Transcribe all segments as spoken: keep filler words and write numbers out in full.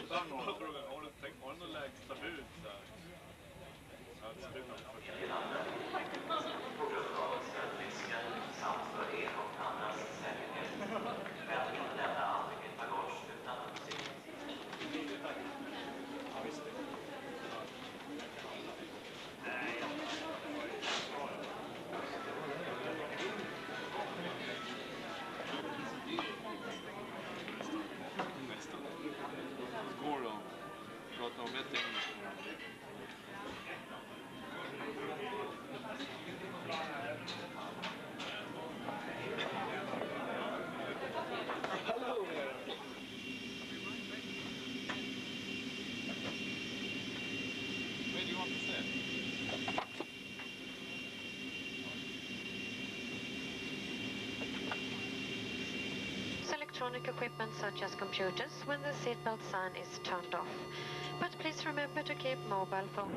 Har du tänkt på någon lägsta bud där? På grund av stöldfiskar samt för er och andras säkerhet. Men inte lämna aldrig ett bagage utan uppsikt. Ja, visst det. Nej, nästan. Skål då. Prata om ett engelska. Hello there. Where do you want to sit? Electronic equipment such as computers when the seatbelt sign is turned off. But please remember to keep mobile phone.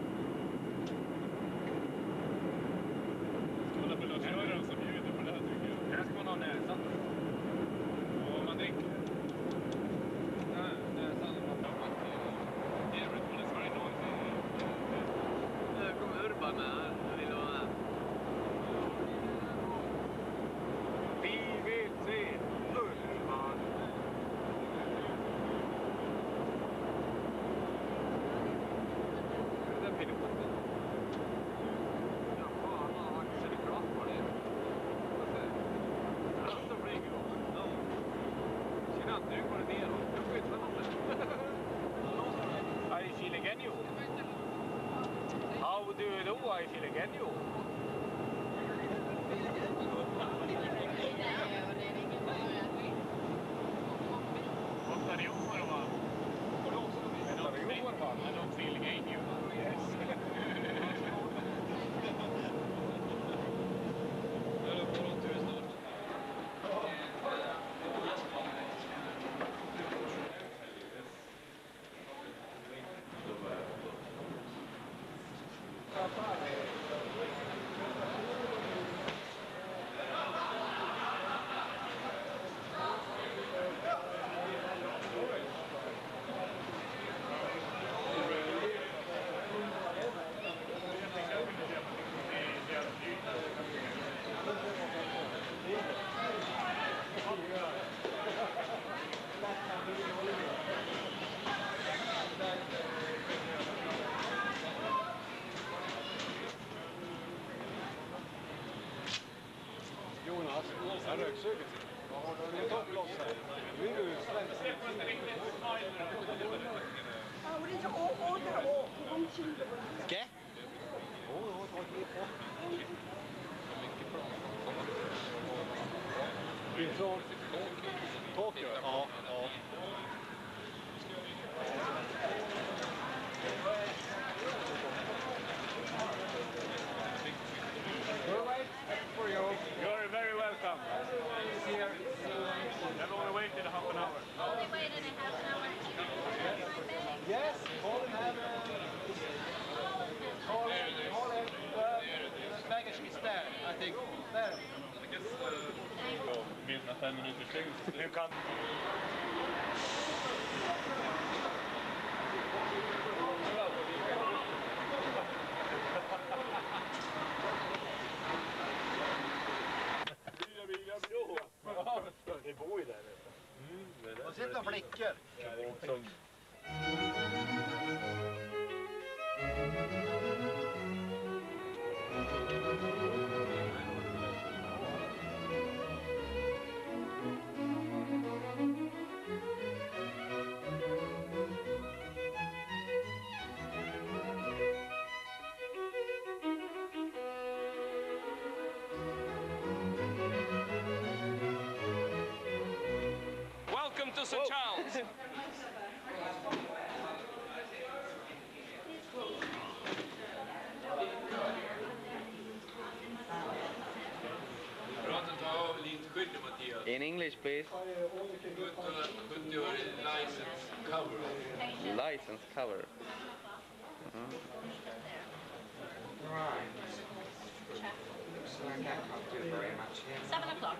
Ska man ha belösgöraren som bjuder på det här tycker jag. Här ska man ha näsan. Ja, man dricker. Nej, näsan. Det är Red Bull is very noisy. Nu kommer Urban med här. Jag vill vara med. Vi vill se Urban. Det där piloten. Ja, fan, han har inte sett klart på det. Vad säger du? Han som flyger då. Ja. Tjena, nu går det ner då. Jag får inte något. I feel again you. How do you do? I feel again you. Åtta miljoner va? Åtta miljoner va? I don't feel again you. Yes. Eller på någon tur snart. Jonas, han röksuger sig. Det är topploss här. Nu är du svensk. 우리 저 오더라고 공치는 Ska? Åh, jag har tagit på. Ifrån Tokyo? Ja, ja. We're waiting for you. You're very welcome. Here. I've only waited a half an hour. Only waited a half an hour. Yes, call him have call him, call him. The baggage is there, I think. There. Ja, mina fem minuter slängd. Du kan... Det bor ju där. Mm, och sitta flickor. Som... Welcome to Saint Charles. In English, please. Put your license cover. License cover. Mm-hmm. Right. Looks like I can't do very much here. Seven o'clock.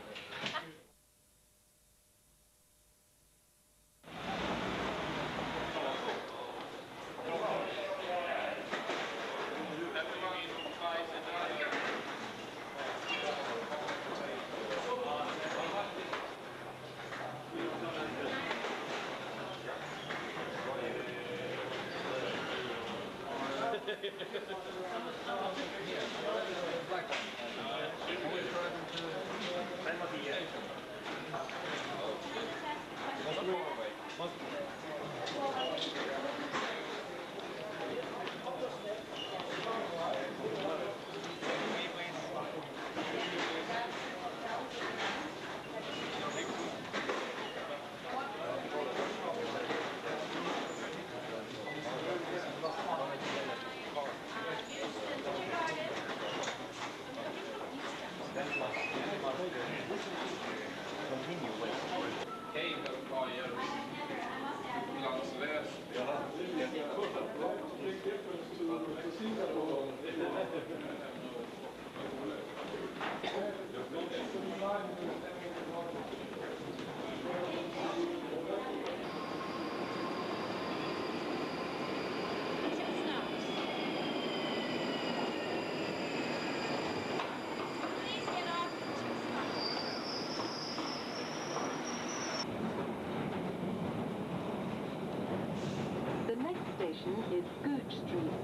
The next station is Gooch Street.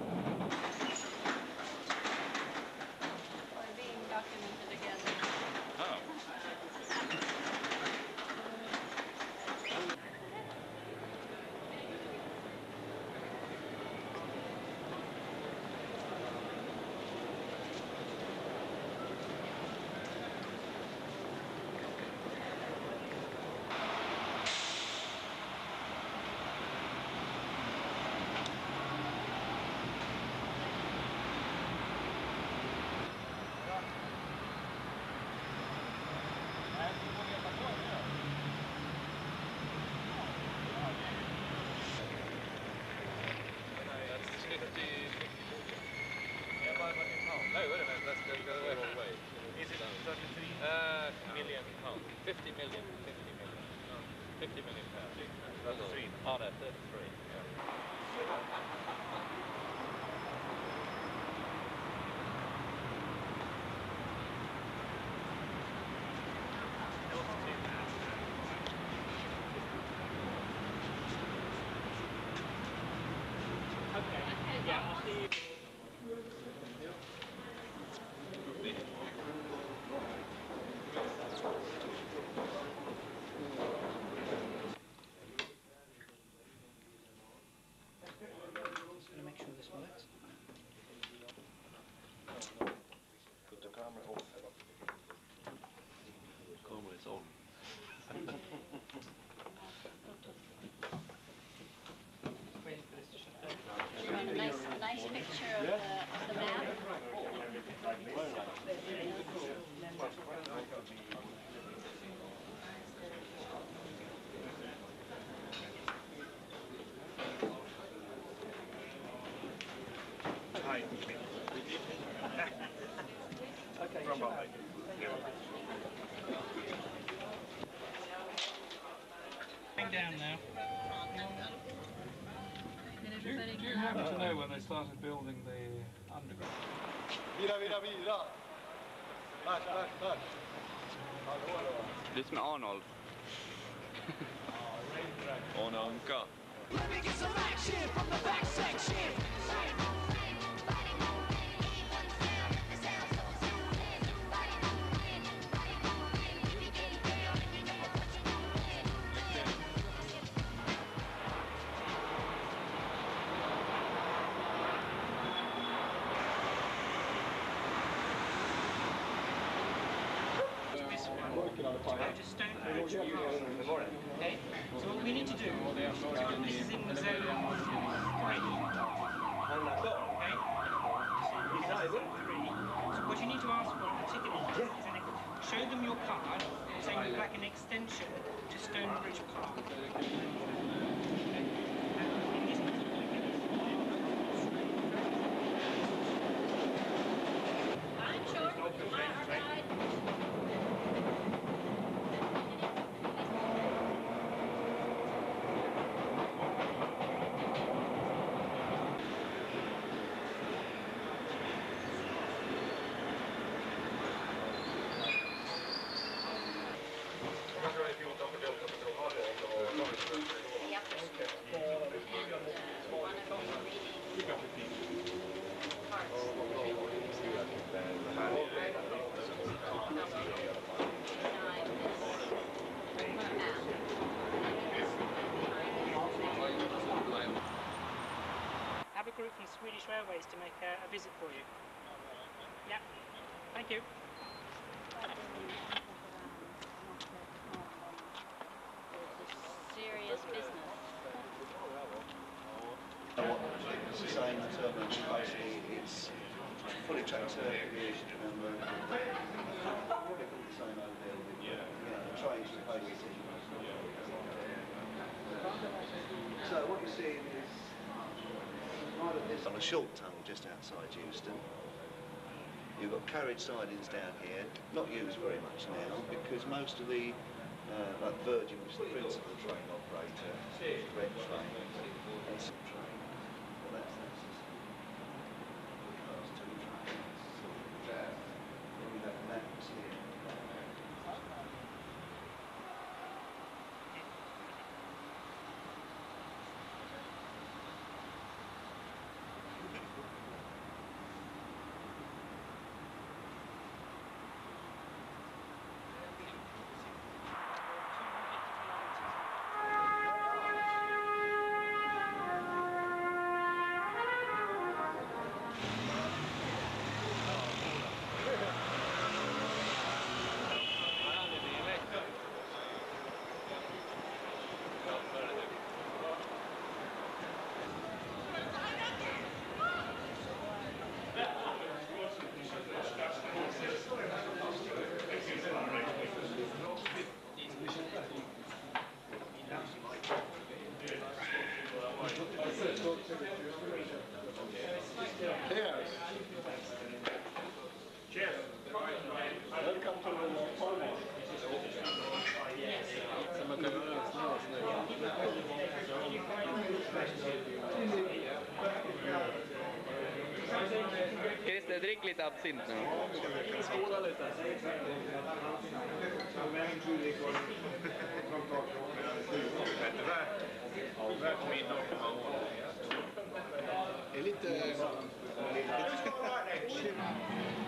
We're being documented again. Oh. No, wait a minute, let's go the other way. Is it thirty-three uh, million pounds? fifty million, fifty million. No, fifty million pounds. thirty-three. Oh no, thirty-three. Yeah. A nice, nice picture of the, of the map. Hi. Okay. From Bombay. Down now. Did everybody Do you happen to know when they started building the underground? Vira, vira, vira! Back, back, back! Det är som Arnold. Arne Anka. Let me get some action from the back section. To Stonebridge. Okay, so what we need to do, this is in the zone three. Okay? Three. So what you need to ask for in particular is an, show them your card saying you'd like an extension to Stonebridge Park. Okay? And in this particular case, I'm sure. Jag tror att det är fjorton för delta, men de har det. from Swedish Railways to make a, a visit for you. Yeah, thank you. Serious business. It's the same terminal, basically it's fully tracked circuit, and we're the same over there with you know, the trains with basically. So what you're seeing is right at this on a short tunnel just outside Euston. You've got carriage sidings down here, not used very much now because most of the uh, like Virgin, which is the principal train operator, Red Train, and some train. Well, that's, that's just class two trains. Then we have maps here. Christer, drick lite absint nu. Skåla lite. Värt middag. Det är lite...